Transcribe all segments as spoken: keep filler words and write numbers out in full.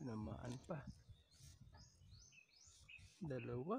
Tinamaan pa. Dalawa.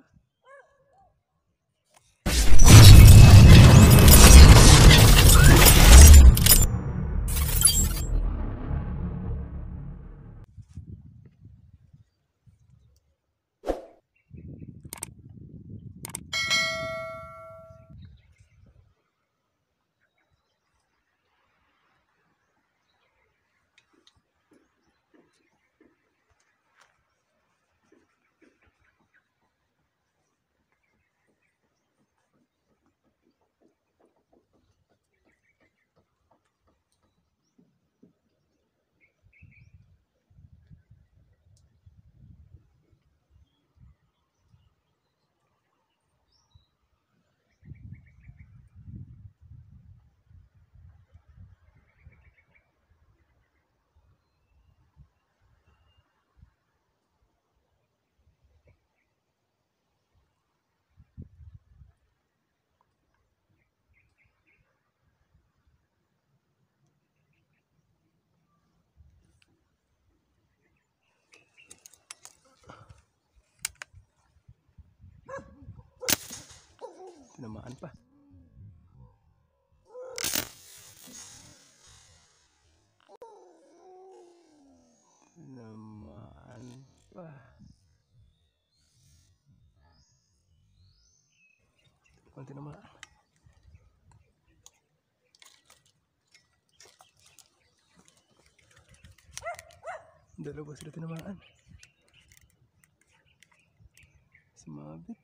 Tinamaan pa. Tinamaan pa. Kung tinamaan. Dalawa sila tinamaan. Sumabit.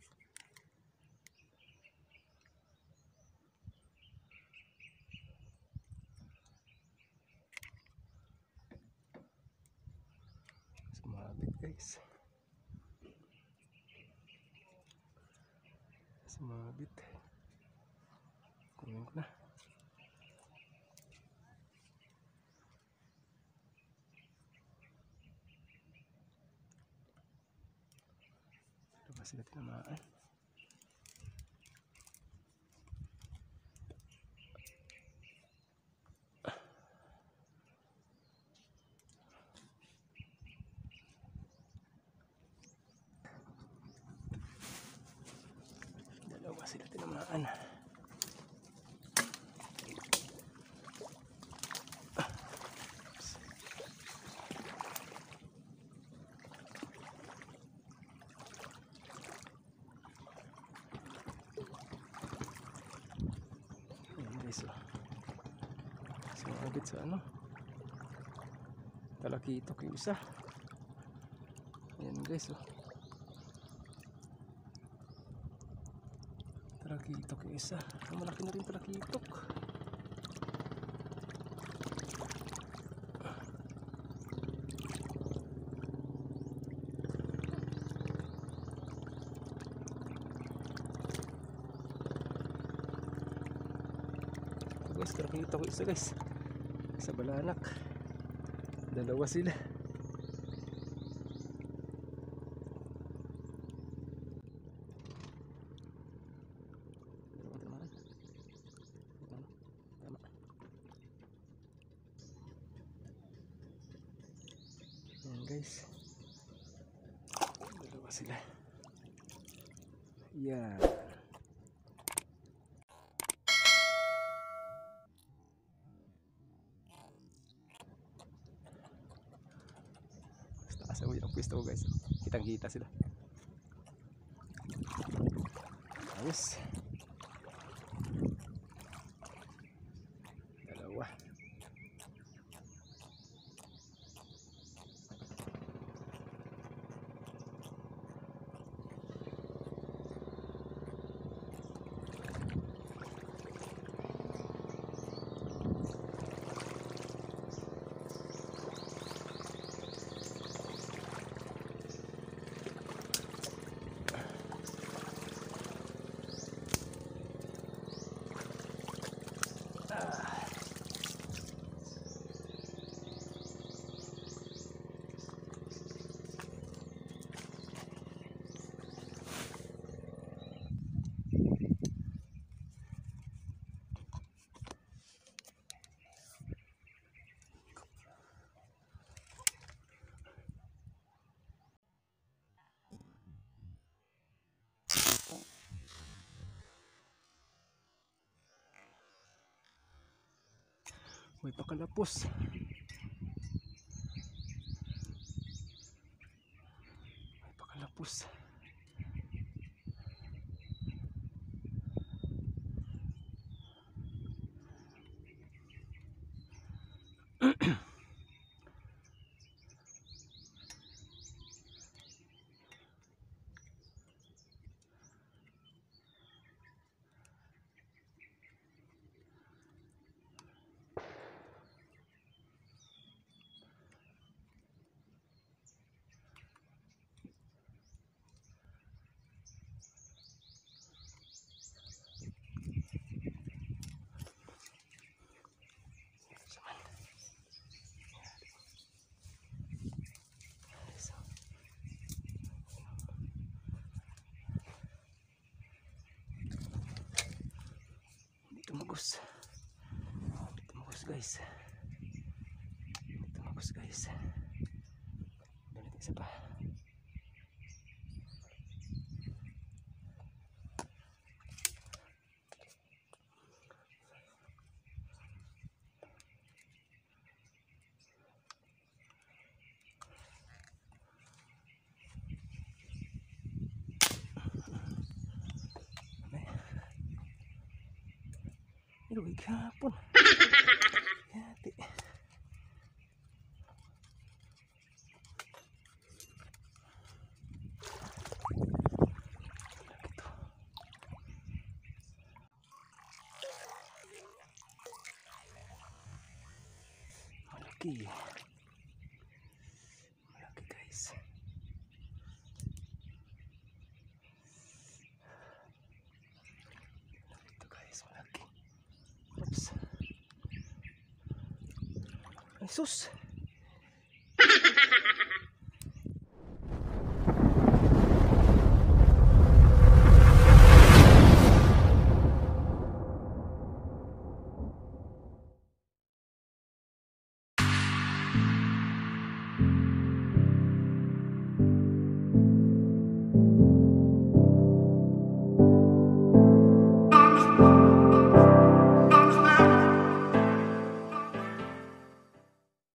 Sumabit guys. Sumabit. Kunin ko na. Dalawa sila tinamaan. Dalawa sila tinamaan. So, sumabit sa ano, talakitok yung isa. Ayan guys, oh. Talakitok yung isa. Ang malaki na rin talakitok. Guys, nakita ko isa guys sa balanak. Dalawa sila. Ayan guys, dalawa sila. Yan. Sa uwi ang pwesto ko guys, kitang kita sila. Ayos. Dalawa. May pakalapos. May pakalapos. Tumagos. Tumagos guys. Tumagos guys. Ganito isa pa. Iluwi kahapon. Yati. Malaki. Malaki guys. Ito guys, malaki. Oops. Ay sus.